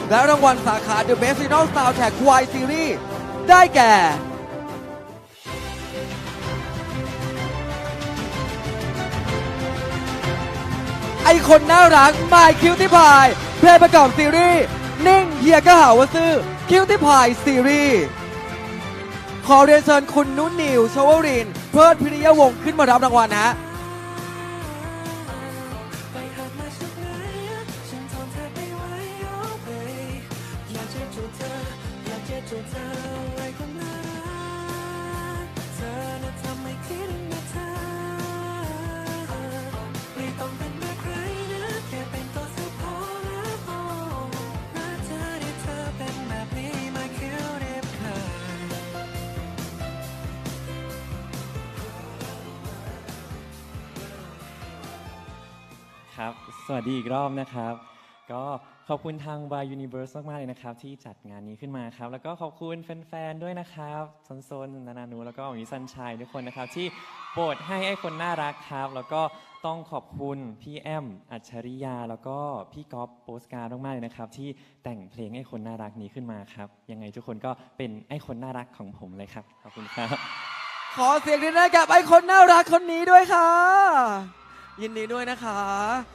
และรางวัลสาขา The Best Original Soundtrack Y Series ได้แก่ไอคนน่ารัก My Cutie Pie เพลงประกอบซีรีส์นิ่งเฮียก็หาว่าซื่อ Cutie Pie ซีรีส์ขอเรียนเชิญคุณนุ่นนิวชวรินทร์เพิดพิริยวงศ์ขึ้นมารับรางวัลฮะครับสวัสดีอีกรอบนะครับก็ขอบคุณทาง Y Universe มากๆเลยนะครับที่จัดงานนี้ขึ้นมาครับแล้วก็ขอบคุณแฟนๆด้วยนะครับโซนนานูแล้วก็มีซันชัยทุกคนนะครับที่โปรดให้ไอ้คนน่ารักครับแล้วก็ต้องขอบคุณพี่แอมอัจฉริยาแล้วก็พี่ก๊อฟโปสการ์ดมากๆเลยนะครับที่แต่งเพลงไอ้คนน่ารักนี้ขึ้นมาครับยังไงทุกคนก็เป็นไอ้คนน่ารักของผมเลยครับขอบคุณครับขอเสียงด้วยนะกับไอ้คนน่ารักคนนี้ด้วยค่ะยินดีด้วยนะคะ